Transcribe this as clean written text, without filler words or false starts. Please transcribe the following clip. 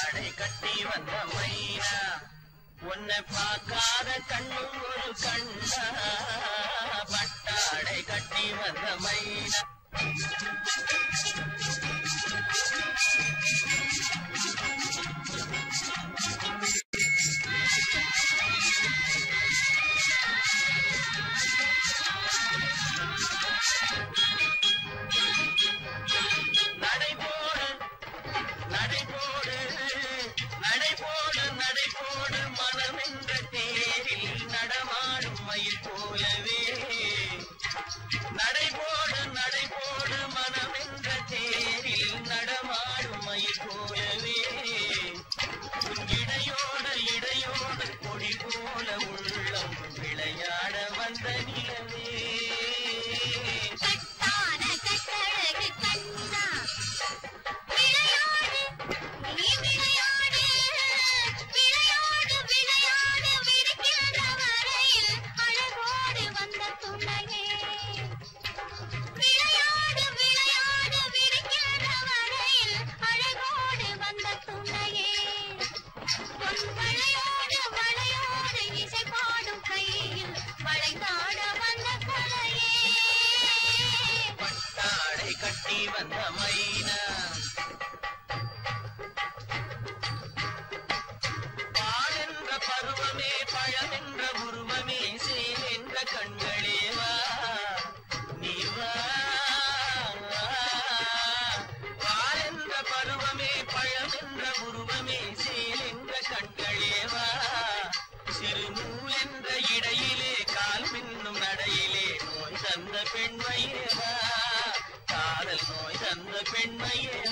பட்டாடை கட்டி வந்த மைனா உன்னை பார்க்காத கண்ணும் ஒரு கண்ணா பட்டாடை கட்டி வந்த மைனா நடைபோடு மனமென்ற தேரில் நடமாடும் மயில் போலவே நடைபோடு மனமென்ற தேரில் நடமாடும் மயில் போலவே உன் இடையோடு கொடி போல உள்ளம் விளையாட வந்த நிலவே கட்டி வந்த மைனா பாலென்ற பருவமே பழமென்ற உருவமே சேலென்ற கண்களே வா நீ வா பாலென்ற பருவமே பழமென்ற உருவமே சேலென்ற கண்களே வா சிறு நூலென்ற இடையிலே கால் பின்னும் நடையிலே நோய் தந்த பெண்மையே வா காதல் நோய் தந்த பெண்மையே